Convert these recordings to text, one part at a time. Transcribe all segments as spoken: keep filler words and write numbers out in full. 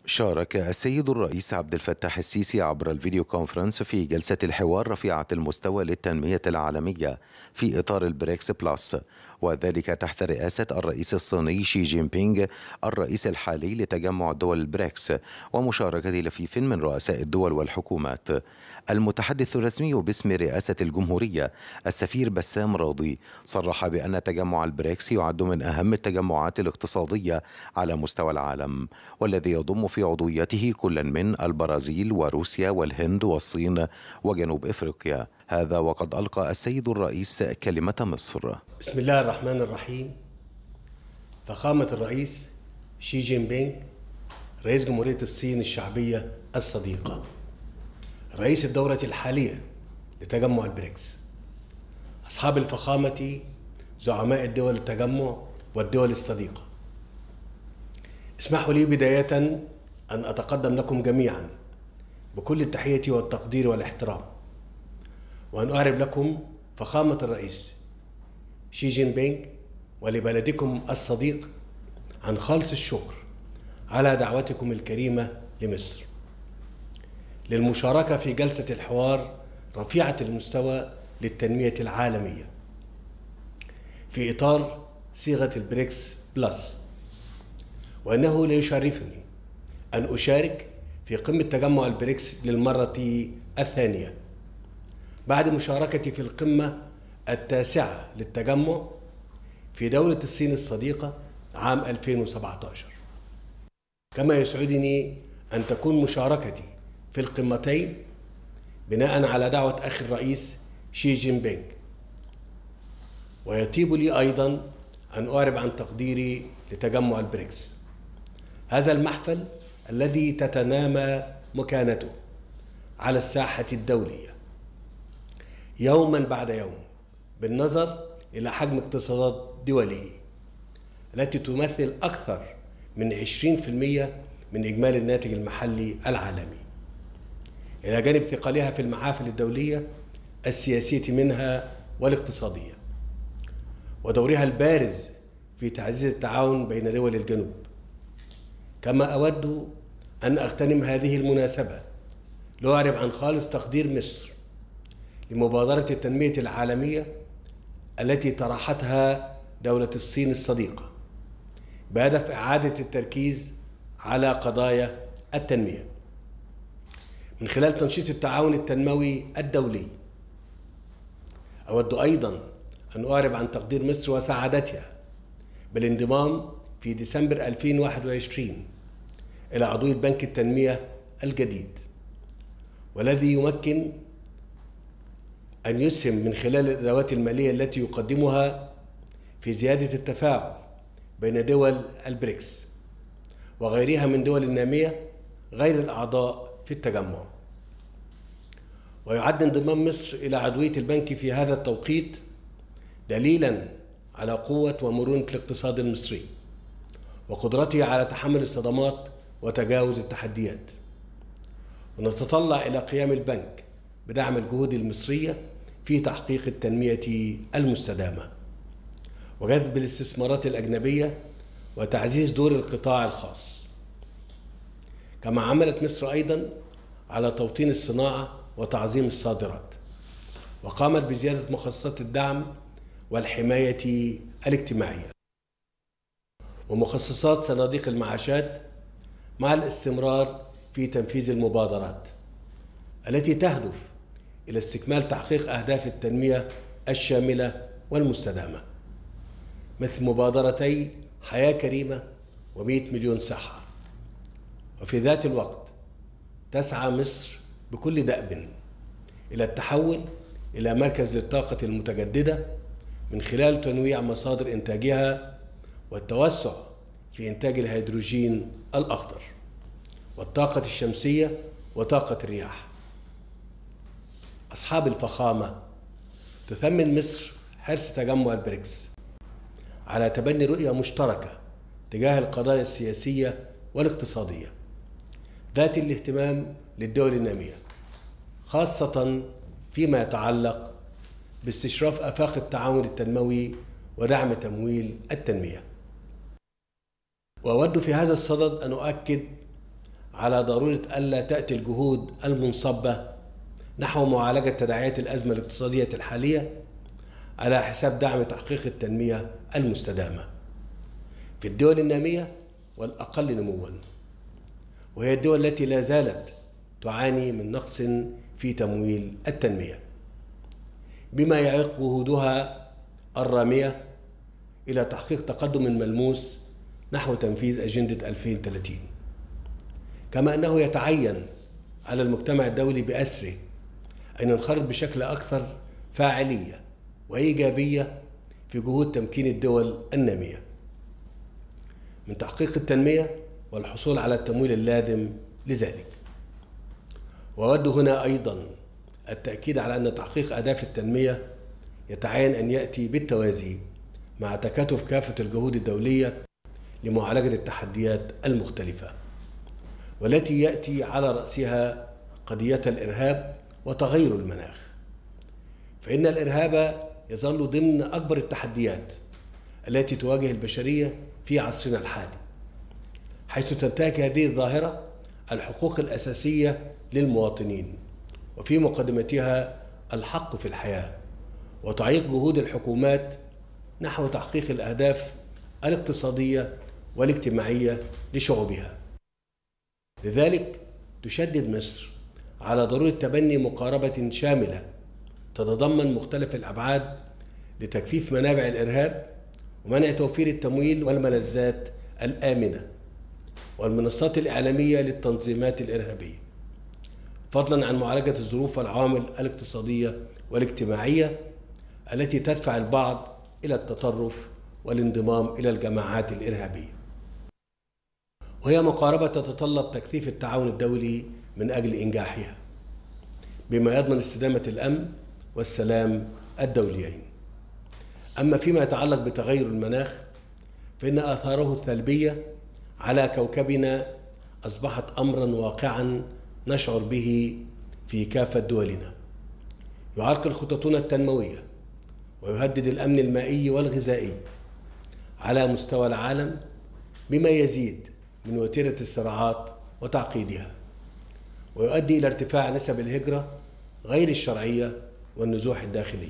شارك السيد الرئيس عبد الفتاح السيسي عبر الفيديو كونفرنس في جلسة الحوار رفيعة المستوى للتنمية العالمية في إطار البريكس بلس، وذلك تحت رئاسة الرئيس الصيني شي جين بينغ الرئيس الحالي لتجمع دول البريكس، ومشاركة لفيف من رؤساء الدول والحكومات. المتحدث الرسمي باسم رئاسة الجمهورية السفير بسام راضي صرح بأن تجمع البريكس يعد من أهم التجمعات الاقتصادية على مستوى العالم، والذي يضم في عضويته كل من البرازيل وروسيا والهند والصين وجنوب إفريقيا. هذا وقد ألقى السيد الرئيس كلمة مصر. بسم الله الرحمن الرحيم. فخامة الرئيس شي جين بينغ رئيس جمهورية الصين الشعبية الصديقة، رئيس الدورة الحالية لتجمع البريكس، أصحاب الفخامة زعماء الدول التجمع والدول الصديقة، اسمحوا لي بداية أن أتقدم لكم جميعا بكل التحية والتقدير والاحترام، وأن أعرب لكم فخامة الرئيس شي جين بينغ ولبلدكم الصديق عن خالص الشكر على دعوتكم الكريمة لمصر للمشاركة في جلسة الحوار رفيعة المستوى للتنمية العالمية في إطار صيغة البريكس بلس، وأنه ليشرفني أن أشارك في قمة تجمع البريكس للمرة الثانية بعد مشاركتي في القمة التاسعة للتجمع في دولة الصين الصديقة عام ألفين وسبعة عشر. كما يسعدني أن تكون مشاركتي في القمتين بناء على دعوة أخي الرئيس شي جين بينغ، ويطيب لي أيضا أن أعرب عن تقديري لتجمع البريكس، هذا المحفل الذي تتنامى مكانته على الساحة الدولية يوما بعد يوم بالنظر إلى حجم اقتصادات دوله التي تمثل أكثر من عشرين بالمئة من إجمالي الناتج المحلي العالمي، إلى جانب ثقلها في المحافل الدولية السياسية منها والاقتصادية، ودورها البارز في تعزيز التعاون بين دول الجنوب. كما أود أن أغتنم هذه المناسبة لأعرب عن خالص تقدير مصر لمبادرة التنمية العالمية التي طرحتها دولة الصين الصديقة بهدف إعادة التركيز على قضايا التنمية من خلال تنشيط التعاون التنموي الدولي. أود أيضا أن أعرب عن تقدير مصر وسعادتها بالانضمام في ديسمبر ألفين وواحد وعشرين إلى عضوية بنك التنمية الجديد، والذي يمكن أن يسهم من خلال الأدوات المالية التي يقدمها في زيادة التفاعل بين دول البريكس وغيرها من دول النامية غير الأعضاء في التجمع. ويعد انضمام مصر إلى عضوية البنك في هذا التوقيت دليلا على قوة ومرونة الاقتصاد المصري وقدرته على تحمل الصدمات وتجاوز التحديات، ونتطلع إلى قيام البنك بدعم الجهود المصرية في تحقيق التنمية المستدامة وجذب الاستثمارات الأجنبية وتعزيز دور القطاع الخاص. كما عملت مصر أيضا على توطين الصناعة وتعظيم الصادرات، وقامت بزيادة مخصصات الدعم والحماية الاجتماعية ومخصصات صناديق المعاشات، مع الاستمرار في تنفيذ المبادرات التي تهدف إلى استكمال تحقيق أهداف التنمية الشاملة والمستدامة، مثل مبادرتي حياة كريمة ومئة مليون صحة. وفي ذات الوقت تسعى مصر بكل دأب إلى التحول إلى مركز للطاقة المتجددة من خلال تنويع مصادر إنتاجها والتوسع في إنتاج الهيدروجين الأخضر والطاقة الشمسية وطاقة الرياح. أصحاب الفخامة، تثمن مصر حرص تجمع البريكس على تبني رؤية مشتركة تجاه القضايا السياسية والاقتصادية ذات الاهتمام للدول النامية، خاصة فيما يتعلق باستشراف آفاق التعاون التنموي ودعم تمويل التنمية. وأود في هذا الصدد أن أؤكد على ضرورة ألا تأتي الجهود المنصبة نحو معالجة تداعيات الأزمة الاقتصادية الحالية على حساب دعم تحقيق التنمية المستدامة في الدول النامية والأقل نمواً، وهي الدول التي لا زالت تعاني من نقص في تمويل التنمية، بما يعيق جهودها الرامية إلى تحقيق تقدم ملموس نحو تنفيذ أجندة ألفين وثلاثين. كما أنه يتعين على المجتمع الدولي بأسره أن ينخرط بشكل أكثر فاعلية وإيجابية في جهود تمكين الدول النامية من تحقيق التنمية والحصول على التمويل اللازم لذلك. وأود هنا أيضا التأكيد على أن تحقيق أهداف التنمية يتعين أن يأتي بالتوازي مع تكاتف كافة الجهود الدولية لمعالجة التحديات المختلفة، والتي يأتي على رأسها قضية الإرهاب وتغير المناخ. فإن الإرهاب يظل ضمن أكبر التحديات التي تواجه البشرية في عصرنا الحالي، حيث تنتهك هذه الظاهرة الحقوق الأساسية للمواطنين، وفي مقدمتها الحق في الحياة، وتعيق جهود الحكومات نحو تحقيق الأهداف الاقتصادية والاجتماعية لشعوبها. لذلك تشدد مصر على ضرورة تبني مقاربة شاملة تتضمن مختلف الأبعاد لتكثيف منابع الإرهاب ومنع توفير التمويل والملذات الآمنة والمنصات الإعلامية للتنظيمات الإرهابية، فضلا عن معالجة الظروف والعوامل الاقتصادية والاجتماعية التي تدفع البعض إلى التطرف والانضمام إلى الجماعات الإرهابية. وهي مقاربة تتطلب تكثيف التعاون الدولي من أجل إنجاحها، بما يضمن استدامة الأمن والسلام الدوليين. أما فيما يتعلق بتغير المناخ فإن آثاره السلبية على كوكبنا أصبحت أمراً واقعاً نشعر به في كافة دولنا، يعرقل خططنا التنموية ويهدد الأمن المائي والغذائي على مستوى العالم، بما يزيد من وتيرة الصراعات وتعقيدها، ويؤدي إلى ارتفاع نسب الهجرة غير الشرعية والنزوح الداخلي.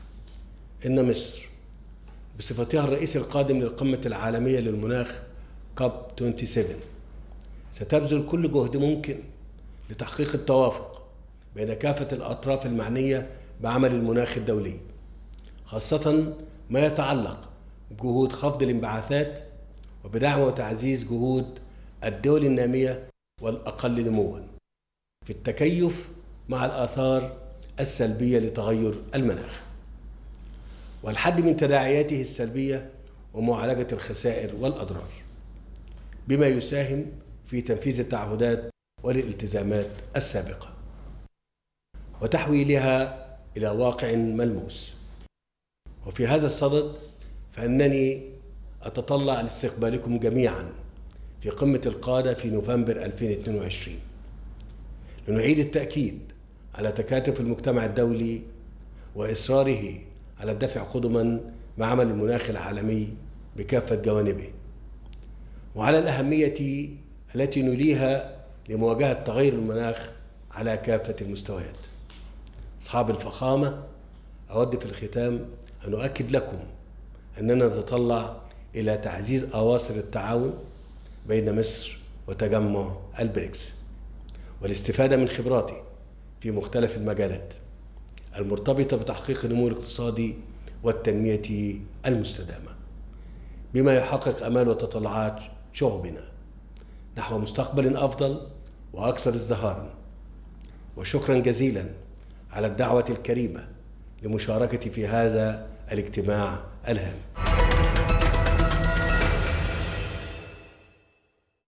إن مصر بصفتها الرئيس القادم للقمة العالمية للمناخ كوب سبعة وعشرين ستبذل كل جهد ممكن لتحقيق التوافق بين كافة الأطراف المعنية بعمل المناخ الدولي، خاصة ما يتعلق بجهود خفض الانبعاثات وبدعم وتعزيز جهود الدول النامية والأقل نمواً في التكيف مع الآثار السلبية لتغير المناخ والحد من تداعياته السلبية ومعالجة الخسائر والأضرار، بما يساهم في تنفيذ التعهدات والالتزامات السابقة وتحويلها إلى واقع ملموس. وفي هذا الصدد فإنني أتطلع لاستقبالكم جميعاً في قمة القادة في نوفمبر ألفين واثنين وعشرين لنعيد التأكيد على تكاتف المجتمع الدولي وإصراره على الدفع قدماً مع عمل المناخ العالمي بكافة جوانبه، وعلى الأهمية التي نوليها لمواجهة تغير المناخ على كافة المستويات. أصحاب الفخامة، أود في الختام أن أؤكد لكم أننا نتطلع إلى تعزيز أواصر التعاون بين مصر وتجمع البريكس والاستفادة من خبراته في مختلف المجالات المرتبطة بتحقيق النمو الاقتصادي والتنمية المستدامة، بما يحقق أمال وتطلعات شعوبنا نحو مستقبل أفضل وأكثر ازدهارا. وشكرا جزيلا على الدعوة الكريمة لمشاركتي في هذا الاجتماع الهام.